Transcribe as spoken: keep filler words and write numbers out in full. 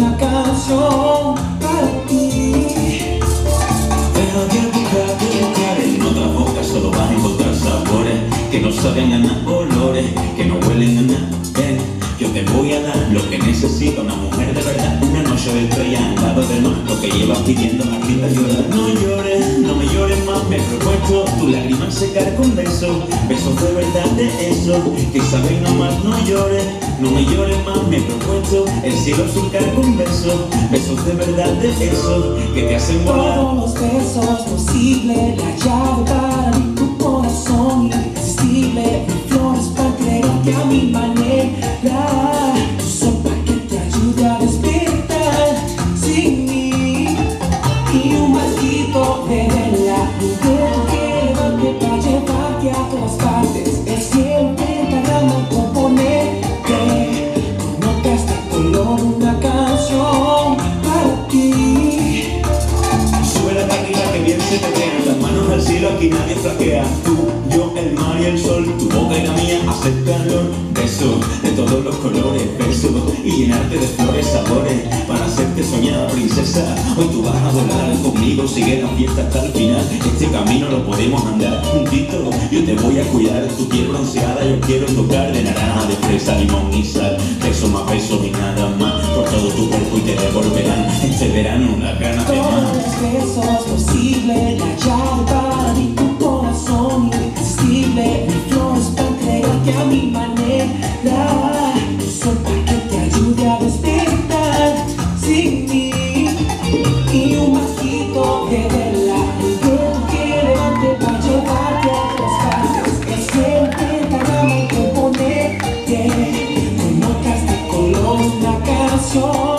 una canción para ti. Deja de buscar, de buscar en otras bocas, solo vas a encontrar sabores que no saben a nada, olores que no huelen a nada. Ven, yo te voy a dar lo que necesita una mujer de verdad. Una noche de estrella al lado del mar, lo que llevas pidiendo a ti te llorar. No llores, no me llores más, me he propuesto tu lágrima secar con besos, besos de verdad de esos que saben amar. No llores, no me llores más, me he propuesto el cielo surcar con besos, besos de verdad de esos que te hacen volar. Todos los besos posibles, la llave para abrir tu corazón irresistible, mil flores para entregarte a mi manera, tu sol para que te ayude a despertar sin mí, y un maldito de vela, un dedo que levante para llevarte a todas partes. El cielo intentará componerte con notas de color, una canción para ti. Sube la taquilla que bien se te vean las manos al cielo, aquí nadie flaquea. Tú, yo, el mar y el sol, tu boca y la mía hacen calor. Besos de todos los colores, besos y llenarte de flores, sabores para hacerte soñada princesa. Hoy tú vas a volar conmigo, sigue la fiesta hasta el final. Este camino lo podemos andar juntito, yo te voy a cuidar. Tu piel bronceada yo quiero tocar, de naranja, de fresa, limón y sal. Beso más besos y nada más, por todo tu cuerpo y te devolverán este verano las ganas de Todos más. los besos posibles, la llave para abrir tu corazón irresistible, mil flores para entregarte a mi manera, tu sol para que te ayude a despertar sin mí, y un masquito de vela, un dedo que levante para llevarte a todas partes. El cielo intentará componerte con notas de color, una canción